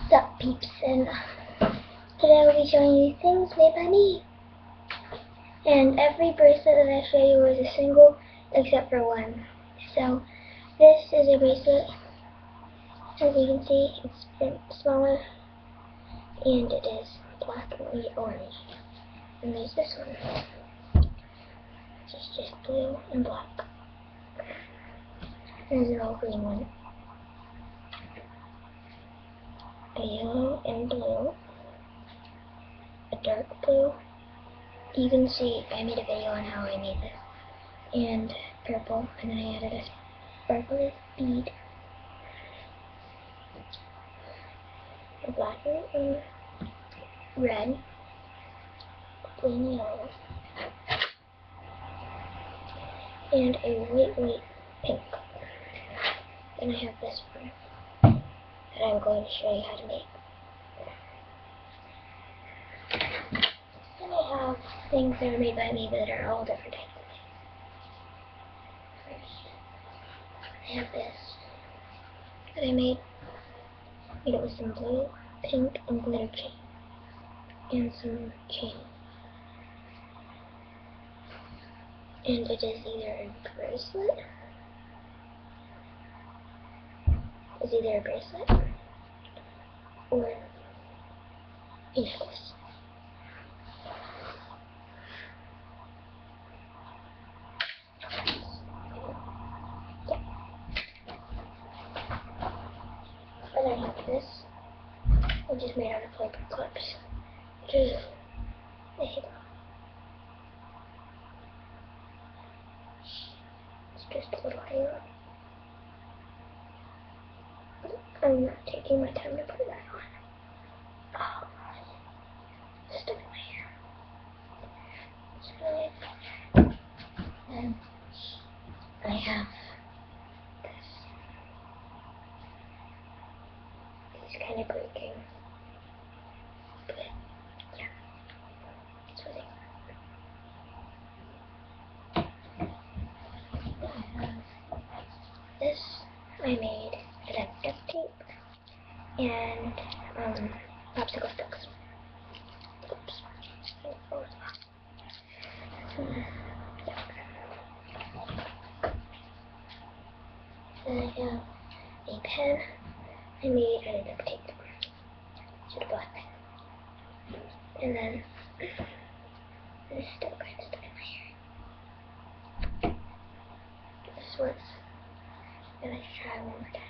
What's up, peeps? And today I'll be showing you things made by me. And every bracelet that I show you is a single except for one. So this is a bracelet. As you can see, it's a bit smaller and it is black and orange. And there's this one, which is just blue and black. And there's an all green one. A yellow and blue, a dark blue. You can see I made a video on how I made this, and purple, and then I added a sparkly bead, a black and red, blue and yellow, and a white pink. Then I have this one that I'm going to show you how to make. And I have things that are made by me that are all different types of things. First, I have this that I made it with some blue, pink, and glitter chain, and some chain. And it is either a bracelet, or a necklace. And I have this, which is made out of paper clips, which is a halo. It's just a little halo. I'm not taking my time to put that on. Oh, stuck in my hair. So, then I have this. It's kind of breaking, but yeah, it's really good. I have this I made out of duct tape and popsicle sticks. Oops. Then I have a pen I made out of duct tape. Should have bought that. And then this still kind of stuck in my hair. This one's gonna try one more time.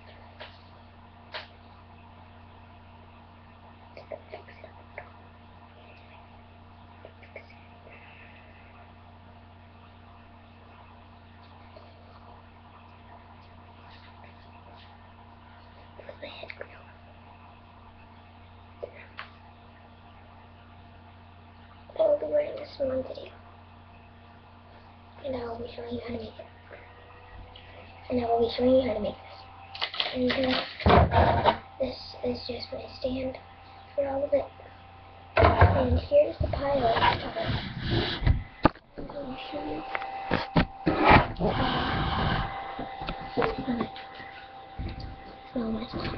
My head grew. I will be wearing this in one video, and I will be showing you how to make it. And I will be showing you how to make this. And this is just my stand for all of it. And here's the pile of it. I'm going to show you. Smell my stuff.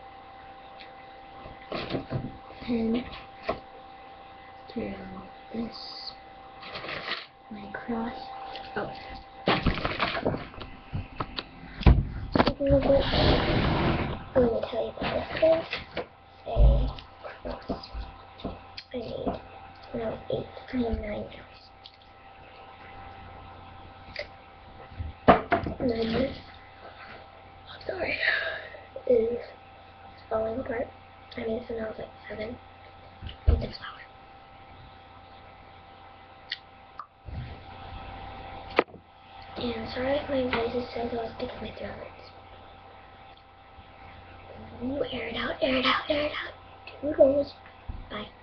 And through this, my cross. Oh. Speaking of which, I'm going to tell you about this. A cross I made when I was 8. I am 9 now. And then this, sorry, is falling apart. I made this when I was like 7. With this flower. And sorry if my voice is so exhausted with my throat hurts. Air it out, air it out, air it out. Toodles. Bye.